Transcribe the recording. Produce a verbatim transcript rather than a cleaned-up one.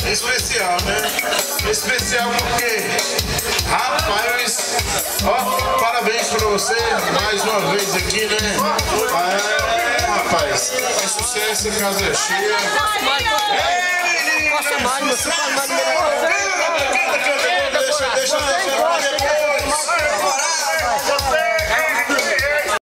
especial, né? Especial porque, rapaz, ó, parabéns pra você mais uma vez aqui, né? É, rapaz, é sucesso, casa é cheia. Ei, Poxa, Mário, meu filho, Mário, deixa, deixa, deixa, deixa.